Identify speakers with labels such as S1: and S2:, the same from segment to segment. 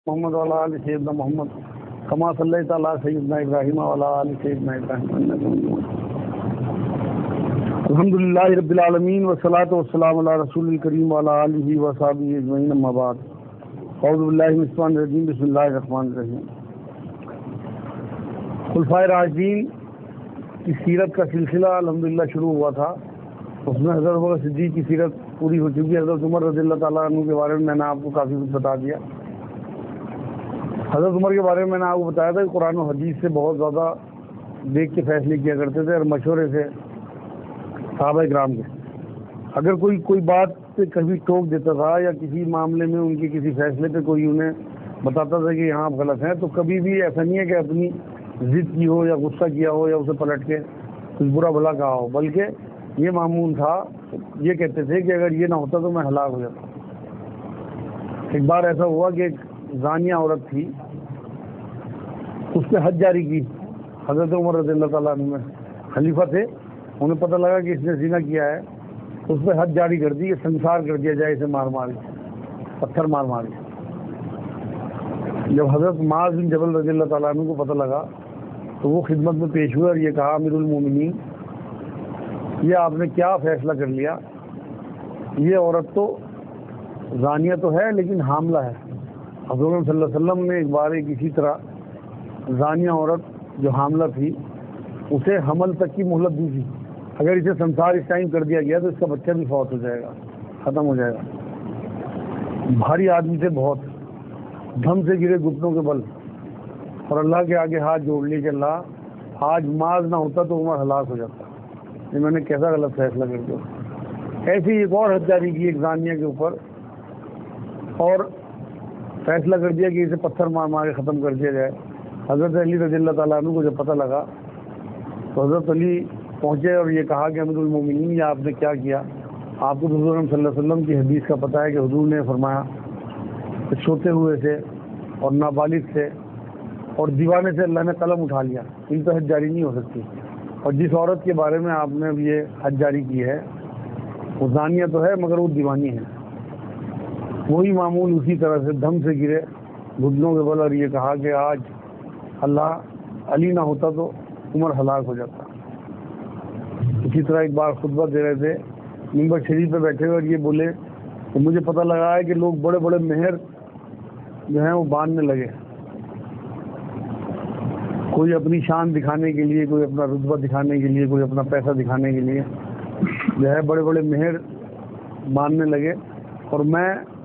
S1: محمد وعلى آل سيدنا محمد كما صليت على سيدنا إبراهيم وعلى آل سيدنا إبراهيم إنك حميد مجيد. الحمد لله رب العالمين والصلاة والسلام على رسول الكريم وعلى آله وصحبه أجمعين أما بعد. أعوذ بالله من الشيطان الرجيم بسم الله الرحمن الرحيم. خلفائے راشدین کی سیرت کا سلسلہ الحمدللہ شروع ہوا تھا. اس میں حضرت ابوبکر صدیق کی سیرت پوری ہو چکی ہے. حضرت عمر رضی اللہ تعالیٰ عنہ کے بارے میں نے آپ کو کافی کچھ بتا دیا. حضرت عمر کے بارے میں نے آپ کو بتایا تھا کہ قرآن و حدیث سے بہت زیادہ دیکھ کے فیصلے کیا کرتے تھے اور مشورے سے صحابہ کرام کے. اگر کوئی بات پہ کبھی ٹوک دیتا تھا یا کسی معاملے میں ان کے کسی فیصلے پہ کوئی انہیں بتاتا تھا کہ یہاں آپ غلط ہیں، تو کبھی بھی ایسا نہیں ہے کہ اپنی ضد کی ہو یا غصہ کیا ہو یا اسے پلٹ کے کچھ برا بھلا کہا ہو، بلکہ یہ معمول تھا. یہ کہتے تھے کہ اگر یہ نہ ہوتا تو میں ہلاک ہو جاتا. ایک بار ایسا ہوا کہ ایک زانیہ عورت تھی، اس پہ حد جاری کی. حضرت عمر رضی اللہ تعالیٰ عنہ خلیفہ تھے، انہیں پتہ لگا کہ اس نے زنا کیا ہے، اس پہ حد جاری کر دی کہ سنسار کر دیا جائے، اسے مار مار کے پتھر مار مار کے. جب حضرت معاذ بن جبل رضی اللہ تعالیٰ عنہ کو پتہ لگا تو وہ خدمت میں پیش ہوئے اور یہ کہا، امیر المومنین، یہ آپ نے کیا فیصلہ کر لیا؟ یہ عورت تو زانیہ تو ہے لیکن حاملہ ہے. حضور صلی اللہ علیہ وسلم نے ایک بار اسی طرح زانیہ عورت جو حاملہ تھی اسے حمل تک کی مہلت دی تھی. اگر اسے سنسار اس ٹائم کر دیا گیا تو اس کا بچہ بھی فوت ہو جائے گا، ختم ہو جائے گا. بھاری آدمی سے بہت دھم سے گرے گھٹنوں کے بل اور اللہ کے آگے ہاتھ جوڑ لیے کہ اللہ آج معاذ نہ ہوتا تو عمر ہلاک ہو جاتا. یہ میں نے کیسا غلط فیصلہ کر دیا. ایسی ایک اور حد جاری کی ایک زانیہ کے اوپر اور فیصلہ کر دیا کہ اسے پتھر مار مار کے ختم کر دیا جائے. حضرت علی رضی اللہ تعالیٰ عنہ کو جب پتہ لگا تو حضرت علی پہنچے اور یہ کہا کہ امیر المومنین، یہ آپ نے کیا کیا؟ آپ کو حضور صلی اللہ علیہ وسلم کی حدیث کا پتہ ہے کہ حضور نے فرمایا کہ سوتے ہوئے سے اور نابالغ سے اور دیوانے سے اللہ نے قلم اٹھا لیا، ان پہ حد جاری نہیں ہو سکتی. اور جس عورت کے بارے میں آپ نے اب یہ حد جاری کی ہے وہ زانیہ تو ہے مگر وہ دیوانی ہے. وہی معمول اسی طرح سے دھم سے گرے گھٹنوں کے بل اور یہ کہا کہ آج اللہ علی نہ ہوتا تو عمر ہلاک ہو جاتا. اسی طرح ایک بار خطبہ دے رہے تھے، منبر شریف پہ بیٹھے ہوئے اور یہ بولے کہ مجھے پتہ لگا ہے کہ لوگ بڑے بڑے مہر جو ہیں وہ باندھنے لگے. کوئی اپنی شان دکھانے کے لیے، کوئی اپنا رتبہ دکھانے کے لیے، کوئی اپنا پیسہ دکھانے کے لیے جو ہے بڑے بڑے مہر باندھنے لگے. اور میں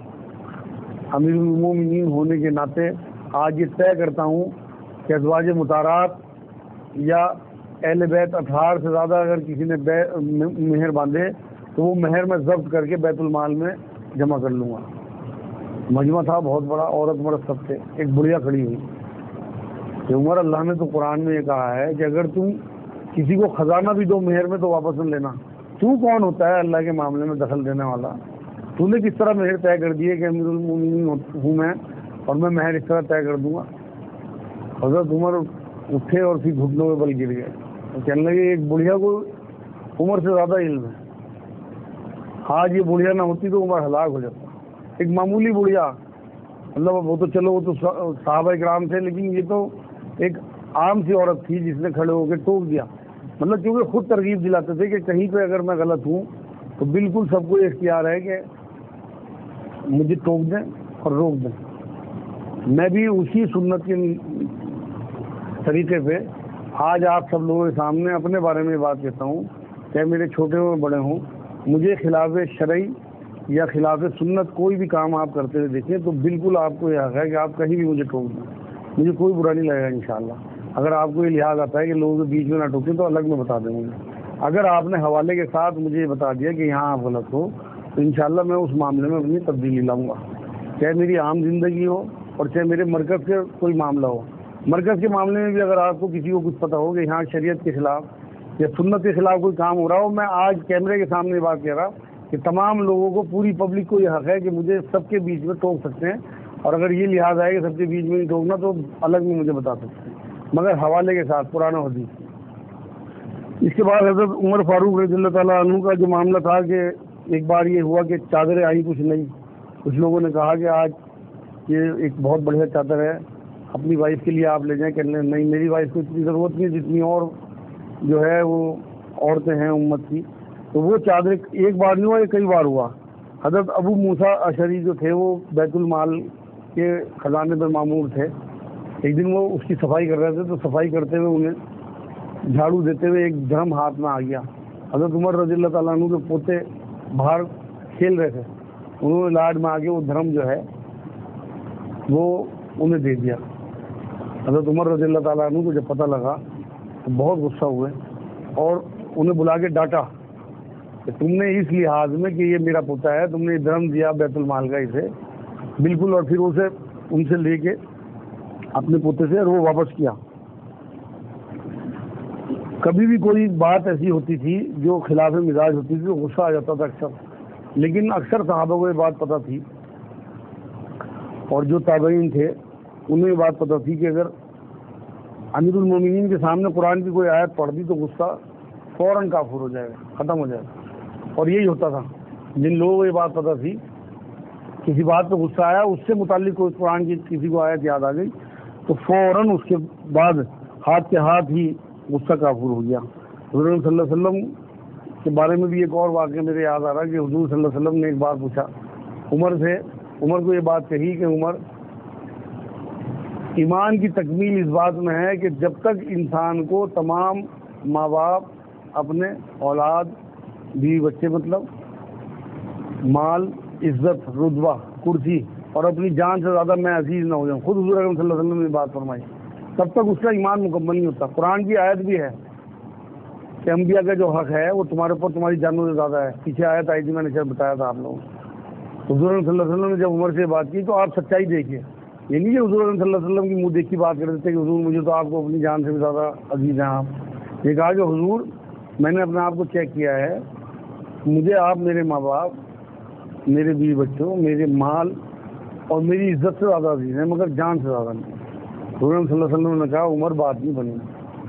S1: امیر المومنین ہونے کے ناطے آج یہ طے کرتا ہوں کہ ازواج مطہرات یا اہل بیت اطہار سے زیادہ اگر کسی نے مہر باندھے تو وہ مہر میں ضبط کر کے بیت المال میں جمع کر لوں گا. مجمع تھا بہت بڑا، عورت مرد سب تھے. ایک بڑھیا کھڑی ہوئی کہ عمر، اللہ نے تو قرآن میں یہ کہا ہے کہ اگر تم کسی کو خزانہ بھی دو مہر میں تو واپس نہ لینا. تو کون ہوتا ہے اللہ کے معاملے میں دخل دینے والا؟ تو نے کس طرح مہر طے کر دی ہے کہ امیر المومنین ہوں میں اور میں مہر اس طرح طے کر دوں گا؟ حضرت عمر اٹھے اور پھر گھٹنوں کے بل گر گئے. کہنے لگے ایک بڑھیا کو عمر سے زیادہ علم ہے، آج یہ بڑھیا نہ ہوتی تو عمر ہلاک ہو جاتا. ایک معمولی بڑھیا، مطلب وہ تو چلو وہ تو صحابہ کرام تھے، لیکن یہ تو ایک عام سی عورت تھی جس نے کھڑے ہو کے ٹوک دیا. مطلب کیونکہ خود ترغیب دلاتے تھے کہ کہیں پہ اگر میں غلط ہوں تو بالکل سب کو اختیار ہے کہ مجھے ٹوک دیں اور روک دیں. میں بھی اسی سنت کے طریقے پہ آج آپ سب لوگوں کے سامنے اپنے بارے میں بات کہتا ہوں، چاہے میرے چھوٹے ہوں بڑے ہوں. مجھے خلاف شرعی یا خلاف سنت کوئی بھی کام آپ کرتے ہوئے دیکھیں تو بالکل آپ کو یہ حق ہے کہ آپ کہیں بھی مجھے ٹوک دیں، مجھے کوئی برا نہیں لگے گا انشاءاللہ. اگر آپ کو یہ لحاظ آتا ہے کہ لوگوں کے بیچ میں نہ ٹوکیں تو الگ میں بتا دیں مجھے. اگر آپ نے حوالے کے ساتھ مجھے یہ بتا دیا کہ یہاں آپ غلط ہو تو انشاءاللہ میں اس معاملے میں اپنی تبدیلی لاؤں گا، چاہے میری عام زندگی ہو اور چاہے میرے مرکز کے کوئی معاملہ ہو. مرکز کے معاملے میں بھی اگر آپ کو کسی کو کچھ پتہ ہو کہ یہاں شریعت کے خلاف یا سنت کے خلاف کوئی کام ہو رہا ہو، میں آج کیمرے کے سامنے بات کہہ رہا کہ تمام لوگوں کو، پوری پبلک کو یہ حق ہے کہ مجھے سب کے بیچ میں ٹوک سکتے ہیں، اور اگر یہ لحاظ آئے کہ سب کے بیچ میں نہیں ٹوکنا تو الگ میں مجھے بتا سکتے ہیں، مگر حوالے کے ساتھ قرآن و حدیث. اس کے بعد حضرت عمر فاروق رضی اللہ تعالیٰ عنہ کا جو معاملہ تھا کہ ایک بار یہ ہوا کہ چادریں آئی کچھ نہیں. کچھ لوگوں نے کہا کہ آج کہ ایک بہت بڑھیا چادر ہے، اپنی وائف کے لیے آپ لے جائیں. کہنے لگے نہیں، میری وائف کو اتنی ضرورت نہیں جتنی اور جو ہے وہ عورتیں ہیں امت کی. تو وہ چادر ایک بار نہیں ہوا، یہ کئی بار ہوا. حضرت ابو موسیٰ اشعری جو تھے وہ بیت المال کے خزانے پر مامور تھے. ایک دن وہ اس کی صفائی کر رہے تھے، تو صفائی کرتے ہوئے انہیں جھاڑو دیتے ہوئے ایک درہم ہاتھ میں آ گیا. حضرت عمر رضی اللہ تعالیٰ عنہ کے پوتے باہر کھیل رہے تھے، انہوں نے لاڈ میں آگے وہ درہم جو ہے وہ انہیں دے دیا. حضرت عمر رضی اللہ تعالیٰ عنہ کو جب پتہ لگا تو بہت غصہ ہوئے اور انہیں بلا کے ڈانٹا کہ تم نے اس لحاظ میں کہ یہ میرا پوتا ہے تم نے درہم دیا بیت المال کا اسے بالکل. اور پھر اسے ان سے لے کے اپنے پوتے سے وہ واپس کیا. کبھی بھی کوئی بات ایسی ہوتی تھی جو خلاف مزاج ہوتی تھی تو غصہ آ جاتا تھا اکثر، لیکن اکثر صحابہ کو یہ بات پتہ تھی اور جو تابعین تھے انہیں یہ بات پتہ تھی کہ اگر امیر المومنین کے سامنے قرآن کی کوئی آیت پڑھ دی تو غصہ فوراً کافر ہو جائے گا، ختم ہو جائے گا. اور یہی ہوتا تھا. جن لوگوں کو یہ بات پتہ تھی، کسی بات پہ غصہ آیا، اس سے متعلق کوئی قرآن کی کسی کو آیت یاد آ گئی تو فوراً اس کے بعد ہاتھ کے ہاتھ ہی غصہ کافر ہو گیا. حضور صلی اللہ علیہ وسلم کے بارے میں بھی ایک اور واقعہ میرے یاد آ رہا ہے کہ حضور صلی اللہ علیہ وسلم نے ایک بار پوچھا عمر سے، عمر کو یہ بات کہی کہ عمر، ایمان کی تکمیل اس بات میں ہے کہ جب تک انسان کو تمام ماں باپ، اپنے اولاد، بیوی بچے، مطلب مال، عزت، رتبہ، کرسی اور اپنی جان سے زیادہ میں عزیز نہ ہو جاؤں، خود حضور اکرم صلی اللہ علیہ وسلم نے بات فرمائی، تب تک اس کا ایمان مکمل نہیں ہوتا. قرآن کی آیت بھی ہے کہ انبیاء کا جو حق ہے وہ تمہارے اوپر تمہاری جانوں سے زیادہ ہے. پیچھے آیت آئی تھی، میں نے شاید بتایا تھا آپ لوگوں کو. حضور صلی اللہ علیہ وسلم نے جب عمر سے بات کی تو آپ سچائی دیکھیے. یہ نہیں کہ حضور صلی اللہ علیہ وسلم کی منہ دیکھی بات کر دیتے کہ حضور مجھے تو آپ کو اپنی جان سے بھی زیادہ عزیز ہیں آپ. یہ کہا کہ حضور میں نے اپنے آپ کو چیک کیا ہے، مجھے آپ میرے ماں باپ، میرے بیوی بچوں، میرے مال اور میری عزت سے زیادہ عزیز ہیں، مگر جان سے زیادہ نہیں. حضور صلی اللہ علیہ وسلم نے کہا عمر بات نہیں بنی.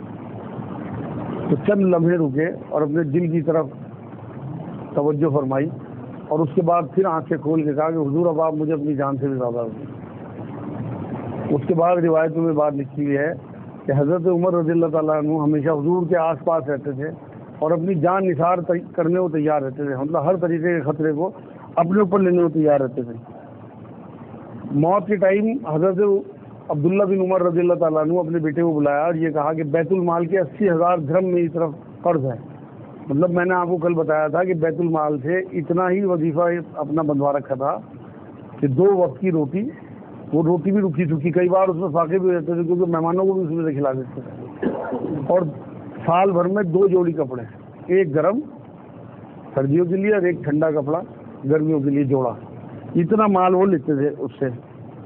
S1: تو چند لمحے رکے اور اپنے دل کی طرف توجہ فرمائی اور اس کے بعد پھر آنکھیں کھول کے کہا کہ حضور اب آپ مجھے اپنی جان سے بھی زیادہ عزیز. اس کے بعد روایتوں میں بات لکھی ہوئی ہے کہ حضرت عمر رضی اللہ تعالیٰ عنہ ہمیشہ حضور کے آس پاس رہتے تھے اور اپنی جان نثار کرنے کو تیار رہتے تھے، مطلب ہر طریقے کے خطرے کو اپنے اوپر لینے کو تیار رہتے تھے. موت کے ٹائم حضرت عبداللہ بن عمر رضی اللہ تعالیٰ عنہ اپنے بیٹے کو بلایا اور یہ کہا کہ بیت المال کے 80,000 درہم میری طرف قرض ہے. مطلب میں نے آپ کو کل بتایا تھا کہ بیت المال سے اتنا ہی وظیفہ اپنا بندوا رکھا تھا کہ 2 وقت کی روٹی، وہ روٹی بھی رکھی سکھی، کئی بار اس میں فاقے بھی رہتے تھے کیونکہ مہمانوں کو بھی اس میں سے کھلا دیتے تھے، اور سال بھر میں 2 جوڑی کپڑے، ایک گرم سردیوں کے لیے اور ایک ٹھنڈا کپڑا گرمیوں کے لیے جوڑا. اتنا مال وہ لیتے تھے اس سے.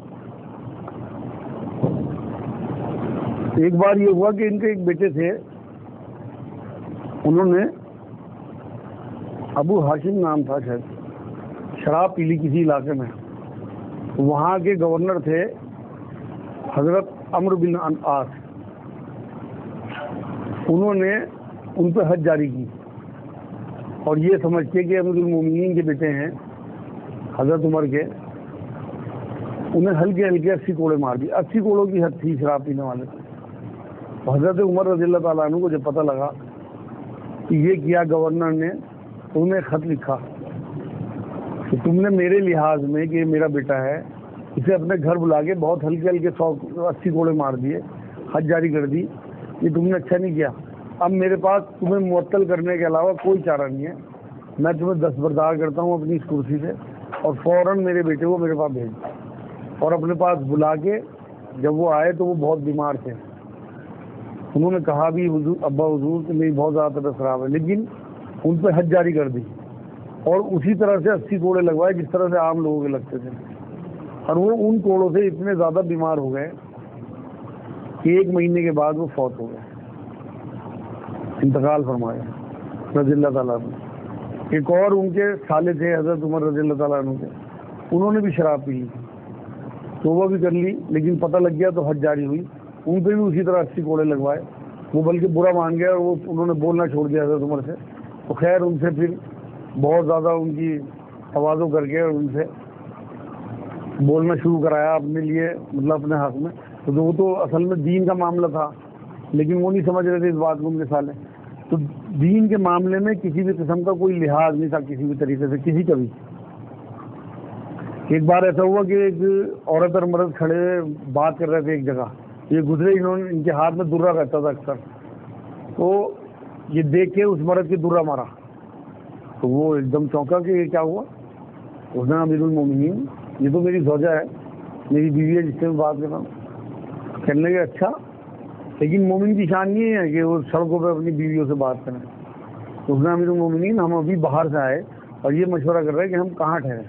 S1: ایک بار یہ ہوا کہ ان کے ایک بیٹے تھے، انہوں نے ابو ہاشم نام تھا شاید، شراب پی لی کسی علاقے میں. وہاں کے گورنر تھے حضرت عمرو بن عاص. انہوں نے ان پہ حد جاری کی اور یہ سمجھ کے کہ امیر المومنین کے بیٹے ہیں حضرت عمر کے، انہیں ہلکے ہلکے 80 کوڑے مار دی. 80 کوڑوں کی حد تھی شراب پینے والے. حضرت عمر رضی اللہ تعالیٰ عنہ کو جب پتہ لگا کہ یہ کیا گورنر نے، تو انہیں خط لکھا کہ تم نے میرے لحاظ میں کہ یہ میرا بیٹا ہے اسے اپنے گھر بلا کے بہت ہلکے ہلکے 80 کوڑے مار دیے، حد جاری کر دی، یہ تم نے اچھا نہیں کیا. اب میرے پاس تمہیں معطل کرنے کے علاوہ کوئی چارہ نہیں ہے، میں تمہیں دستبردار کرتا ہوں اپنی اس کرسی سے اور فوراً میرے بیٹے کو میرے پاس بھیج. اور اپنے پاس بلا کے جب وہ آئے تو وہ بہت بیمار تھے. انہوں نے کہا بھی حضور ابا حضور کہ میری بہت زیادہ طبیعت خراب ہے، لیکن ان پہ حد جاری کر دی اور اسی طرح سے 80 کوڑے لگوائے جس طرح سے عام لوگوں کے لگتے تھے. اور وہ ان کوڑوں سے اتنے زیادہ بیمار ہو گئے کہ 1 مہینے کے بعد وہ فوت ہو گئے، انتقال فرمایا رضی اللہ تعالیٰ عنہ. ایک اور ان کے سالے تھے حضرت عمر رضی اللہ تعالیٰ عنہ کے، انہوں نے بھی شراب پی لی، توبہ بھی کر لی، لیکن پتہ لگ گیا تو حد جاری ہوئی. ان پہ بھی اسی طرح 80 کوڑے لگوائے. وہ بلکہ برا مان گیا اور انہوں نے بولنا چھوڑ دیا حضرت عمر سے. تو خیر ان سے پھر بہت زیادہ ان کی تواضع کر کے ان سے بولنا شروع کرایا اپنے لیے، مطلب اپنے حق میں، تو وہ تو اصل میں دین کا معاملہ تھا، لیکن وہ نہیں سمجھ رہے تھے اس بات کو میرے سالے. تو دین کے معاملے میں کسی بھی قسم کا کوئی لحاظ نہیں تھا کسی بھی طریقے سے، کسی کا بھی. ایک بار ایسا ہوا کہ ایک عورت اور مرد کھڑے بات کر رہے تھے ایک جگہ، یہ گزرے، ان کے ہاتھ میں درہ رہتا تھا اکثر، تو یہ دیکھ کے اس مرد کے درہ مارا، تو وہ ایک دم چونکا کہ یہ کیا ہوا. اس نے امیر المومنین یہ تو میری زوجہ ہے، میری بیوی ہے جس سے میں بات کر رہا ہوں. کہنے لگے اچھا، لیکن مومن کی شان یہ ہے کہ وہ سڑکوں پہ اپنی بیویوں سے بات کریں. تو اس نے امیر المومنین ہم ابھی باہر سے آئے اور یہ مشورہ کر رہے ہیں کہ ہم کہاں ٹھہرے.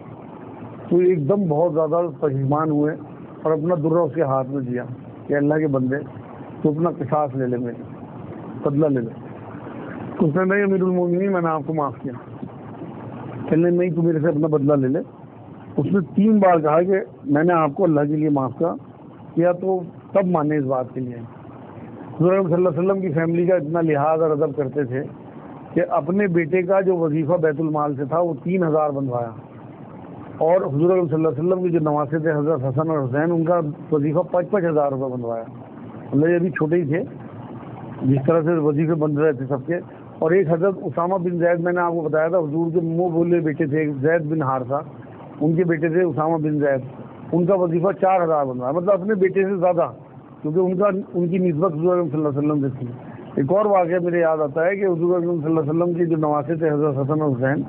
S1: تو ایک دم بہت زیادہ پشیمان ہوئے اور اپنا درہ اس کے ہاتھ میں دیا کہ اللہ کے بندے تو اپنا قصاص لے لے، میرے بدلہ لے لے. تو اس نے نہیں امیر المومنین میں نے آپ کو معاف کیا. کہنے نہیں تو میرے سے اپنا بدلہ لے لے. اس نے 3 بار کہا کہ میں نے آپ کو اللہ کے لیے معاف کیا تو تب مانے اس بات کے لیے. حضور صلی اللہ علیہ وسلم کی فیملی کا اتنا لحاظ اور ادب کرتے تھے کہ اپنے بیٹے کا جو وظیفہ بیت المال سے تھا وہ 3000 بنوایا، اور حضور صلی اللہ علیہ وسلم کے جو نواسے تھے حضرت حسن اور حسین ان کا وظیفہ 55,000 روپے بنوایا. اللہ یہ بھی چھوٹے ہی تھے جس طرح سے وظیفے بن رہے تھے سب کے. اور ایک حضرت اسامہ بن زید میں نے آپ کو بتایا تھا حضور کے منہ بولے بیٹے تھے، زید بن حارثہ ان کے بیٹے تھے اسامہ بن زید، ان کا وظیفہ 4000 بنوایا، مطلب اپنے بیٹے سے زیادہ، کیونکہ ان کی نسبت حضور صلی اللہ علیہ وسلم سے تھی. ایک اور واقعہ میرے یاد آتا ہے کہ حضور صلی اللہ علیہ وسلم کے جو نواسے تھے حضرت حسن اور حسین،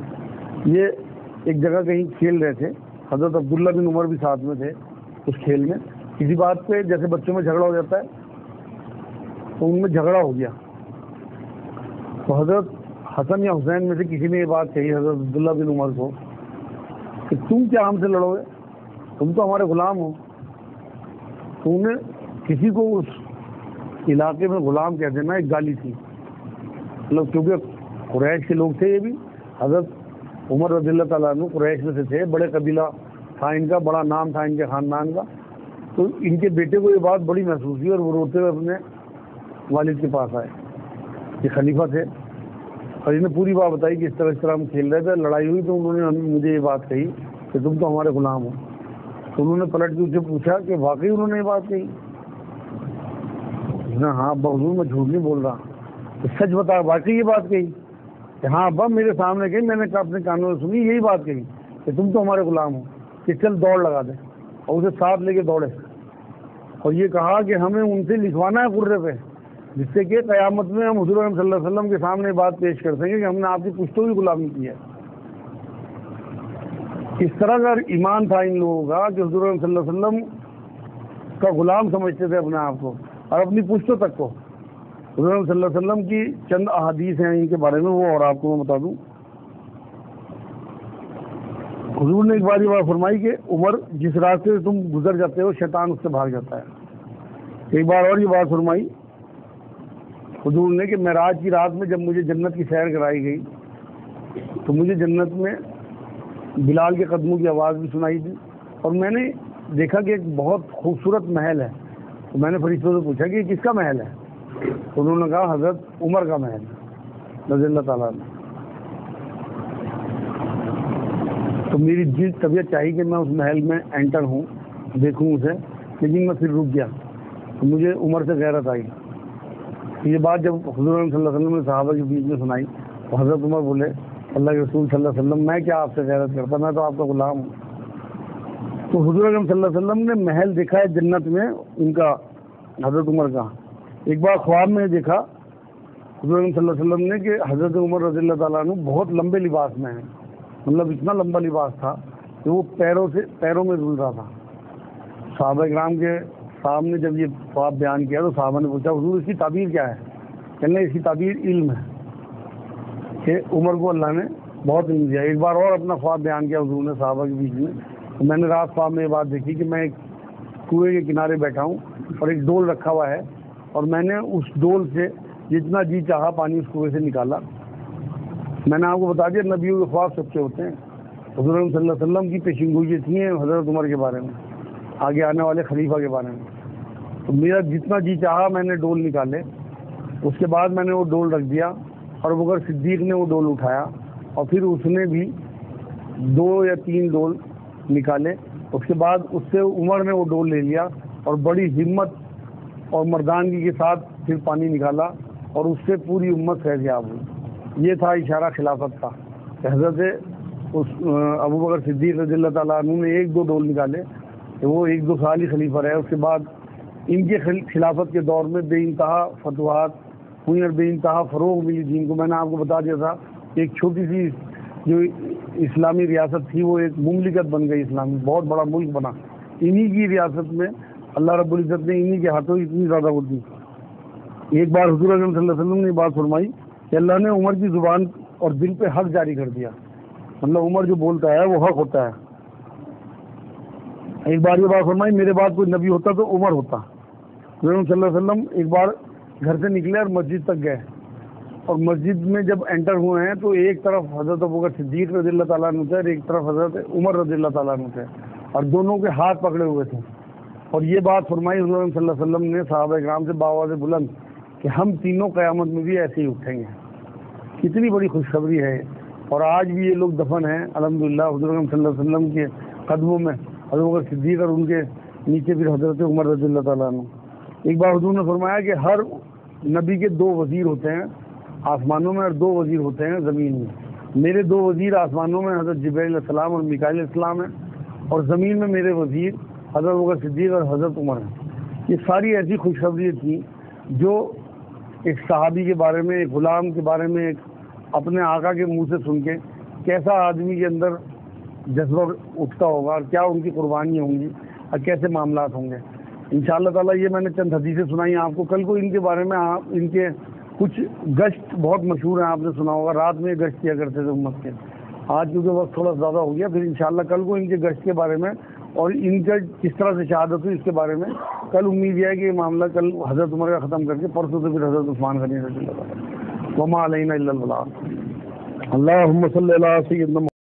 S1: یہ ایک جگہ کہیں کھیل رہے تھے، حضرت عبداللہ بن عمر بھی ساتھ میں تھے اس کھیل میں. کسی بات پہ جیسے بچوں میں جھگڑا ہو جاتا ہے تو ان میں جھگڑا ہو گیا، تو حضرت حسن یا حسین میں سے کسی نے یہ بات کہی حضرت عبداللہ بن عمر کو کہ تم کیا ہم سے لڑو گے، تم تو ہمارے غلام ہو. تو انہیں کسی کو اس علاقے میں غلام کہہ دینا ایک گالی تھی، مطلب کیونکہ قریش کے لوگ تھے، یہ بھی حضرت عمر رضی اللہ تعالیٰ عنہ قریش میں سے تھے، بڑے قبیلہ تھا ان کا، بڑا نام تھا ان کے خاندان کا. تو ان کے بیٹے کو یہ بات بڑی محسوس ہوئی اور وہ روتے ہوئے اپنے والد کے پاس آئے، یہ خلیفہ تھے، اور انہیں پوری بات بتائی کہ اس طرح ہم کھیل رہے تھے، لڑائی ہوئی تو انہوں نے مجھے یہ بات کہی کہ تم تو ہمارے غلام ہو. تو انہوں نے پلٹ کے اسے پوچھا کہ واقعی انہوں نے یہ بات کہی؟ ہاں ابا حضور میں جھوٹ نہیں بول رہا. تو سچ بتا واقعی یہ بات کہی؟ کہ ہاں ابا میرے سامنے کہی، میں نے اپنے کانوں میں سنی، یہی بات کہی کہ تم تو ہمارے غلام ہو، کہ چل دوڑ لگا دے. اور اسے ساتھ لے کے دوڑے اور یہ کہا کہ ہمیں ان سے لکھوانا ہے قرے پہ، جس سے کہ قیامت میں ہم حضور صلی اللہ علیہ وسلم کے سامنے بات پیش کر سکیں کہ ہم نے آپ کی پشتوں کی غلامی کی ہے. اس طرح کا ایمان تھا ان لوگوں کا کہ حضور صلی اللہ علیہ وسلم کا غلام سمجھتے تھے اپنے آپ کو اور اپنی پشتوں تک کو. حضور صلی اللہ علیہ وسلم کی چند احادیث ہیں ان کے بارے میں، وہ اور آپ کو میں بتا دوں. حضور نے ایک بار یہ بات فرمائی کہ عمر جس راستے سے تم گزر جاتے ہو شیطان اس سے بھاگ جاتا ہے. ایک بار اور یہ بات فرمائی حضور نے کہ معراج کی رات میں جب مجھے جنت کی سیر کرائی گئی تو مجھے جنت میں بلال کے قدموں کی آواز بھی سنائی تھی، اور میں نے دیکھا کہ ایک بہت خوبصورت محل ہے. تو میں نے فرشتوں سے پوچھا کہ یہ کس کا محل ہے؟ تو انہوں نے کہا حضرت عمر کا محل رضی اللہ تعالیٰ عنہ. تو میری دل طبیعت چاہیے کہ میں اس محل میں انٹر ہوں، دیکھوں اسے، لیکن میں پھر رک گیا. تو مجھے عمر سے غیرت آئی. یہ بات جب حضور صلی اللہ علیہ وسلم نے صحابہ کے بیچ میں سنائی تو حضرت عمر بولے اللہ کے رسول صلی اللہ علیہ وسلم میں کیا آپ سے غیرت کرتا، میں تو آپ کا غلام ہوں. تو حضور صلی اللہ علیہ وسلم نے محل دیکھا ہے جنت میں ان کا، حضرت عمر کا. ایک بار خواب میں دیکھا حضور صلی اللہ علیہ وسلم نے کہ حضرت عمر رضی اللہ تعالیٰ عنہ بہت لمبے لباس میں ہیں، مطلب اتنا لمبا لباس تھا کہ وہ پیروں میں رول رہا تھا. صحابہ کرام کے سامنے جب یہ خواب بیان کیا تو صحابہ نے پوچھا حضور اس کی تعبیر کیا ہے؟ کہنے اس کی تعبیر علم ہے کہ عمر کو اللہ نے بہت علم دیا. ایک بار اور اپنا خواب بیان کیا حضور نے صحابہ کے بیچ میں. تو میں نے رات خواب میں یہ بات دیکھی کہ میں ایک کنویں کے کنارے بیٹھا ہوں اور ایک ڈول رکھا ہوا ہے، اور میں نے اس ڈول سے جتنا جی چاہا پانی اس کنویں سے نکالا. میں نے آپ کو بتا دیا نبیوں کے خواب سچے ہوتے ہیں. حضور صلی اللہ علیہ وسلم کی پیشین گوئیاں تھیں حضرت عمر کے بارے میں، آگے آنے والے خلیفہ کے بارے میں. تو میرا جتنا جی چاہا میں نے ڈول نکالے. اس کے بعد میں نے وہ ڈول رکھ دیا اور ابوبکر صدیق نے وہ ڈول اٹھایا اور پھر اس نے بھی 2 یا 3 ڈول نکالے اس کے بعد اس سے عمر نے وہ ڈول لے لیا اور بڑی ہمت اور مردانگی کے ساتھ پھر پانی نکالا اور اس سے پوری امت فیض یاب ہوئی۔ یہ تھا اشارہ خلافت کا کہ حضرت ابو بکر صدیق رضی اللہ تعالیٰ عنہ نے 1-2 ڈول نکالے کہ وہ 1-2 سال ہی خلیفہ رہے۔ اس کے بعد ان کے خلافت کے دور میں بے انتہا فتوحات ہوئی اور بے انتہا فروغ ملی دین کو۔ میں نے آپ کو بتا دیا تھا ایک چھوٹی سی جو اسلامی ریاست تھی وہ ایک مملکت بن گئی اسلامی، بہت بڑا ملک بنا۔ انہی کی ریاست میں اللہ رب العزت نے انہی کے ہاتھوں اتنی زیادہ وہ دی۔ ایک بار حضور اکرم صلی اللہ علیہ وسلم نے بات فرمائی کہ اللہ نے عمر کی زبان اور دل پہ حق جاری کر دیا، مطلب عمر جو بولتا ہے وہ حق ہوتا ہے۔ ایک بار یہ بات فرمائی میرے بعد کوئی نبی ہوتا تو عمر ہوتا۔ حضور صلی اللہ علیہ وسلم ایک بار گھر سے نکلے اور مسجد تک گئے، اور مسجد میں جب انٹر ہوئے ہیں تو ایک طرف حضرت ابوبکر صدیق رضی اللہ تعالیٰ عنہ تھے اور ایک طرف حضرت عمر رضی اللہ تعالیٰ عنہ تھے، اور دونوں کے ہاتھ پکڑے ہوئے تھے، اور یہ بات فرمائی حضور صلی اللہ علیہ وسلم نے صحابہ کرام سے بآواز بلند کہ ہم تینوں قیامت میں بھی ایسے ہی اٹھیں گے۔ کتنی بڑی خوشخبری ہے، اور آج بھی یہ لوگ دفن ہیں الحمدللہ حضور صلی اللہ علیہ وسلم کے قدموں میں، حضرت ابوبکر صدیق اور ان کے نیچے پھر حضرت عمر رضی اللہ تعالیٰ عنہ۔ ایک بار حضور نے فرمایا کہ ہر نبی کے 2 وزیر ہوتے ہیں آسمانوں میں اور 2 وزیر ہوتے ہیں زمین میں۔ میرے 2 وزیر آسمانوں میں حضرت جبرائیل علیہ السلام اور میکائیل علیہ السلام ہیں، اور زمین میں میرے وزیر حضرت ابوبکر صدیق اور حضرت عمر ہیں۔ یہ ساری ایسی خوشخبری تھیں جو ایک صحابی کے بارے میں، ایک غلام کے بارے میں، ایک اپنے آقا کے منہ سے سن کے کیسا آدمی کے اندر جذبہ اٹھتا ہوگا اور کیا ان کی قربانیاں ہوں گی اور کیسے معاملات ہوں گے۔ انشاءاللہ تعالیٰ یہ میں نے چند حدیثیں سنائی آپ کو۔ کل کو ان کے بارے میں ان کے کچھ گشت بہت مشہور ہیں، آپ نے سنا ہوگا، رات میں گشت کیا کرتے تھے امت کے۔ آج کیونکہ وقت تھوڑا زیادہ ہو گیا، پھر انشاءاللہ کل کو ان کے گشت کے بارے میں اور ان کا کس طرح سے شہادت ہوئی اس کے بارے میں کل امید یہ ہے کہ یہ معاملہ کل حضرت عمر کا ختم کر کے پرسوں سے پھر حضرت عثمان غنی رضی اللہ عنہ۔ وما علینا الا البلاغ۔ اللہم صلی علی سیدنا